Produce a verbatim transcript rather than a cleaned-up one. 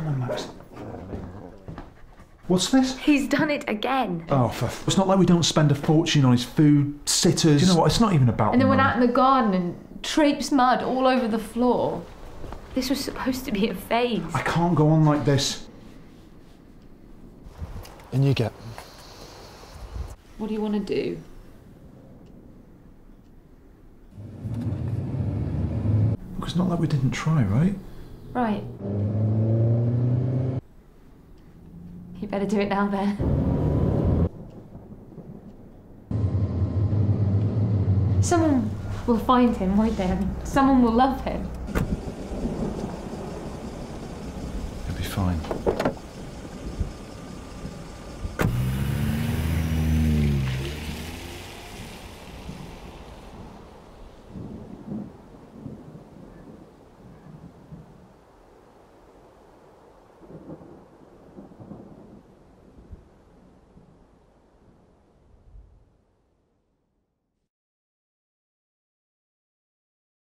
Come on, Max. What's this? He's done it again. Oh, for f it's not like we don't spend a fortune on his food, sitters. You know what? It's not even about. And then the went money. out in the garden and traipsed mud all over the floor. This was supposed to be a phase. I can't go on like this. In you get. What do you want to do? Look, it's not like we didn't try, right? Right. You better do it now then. Someone will find him, won't they? And someone will love him. It'll be fine.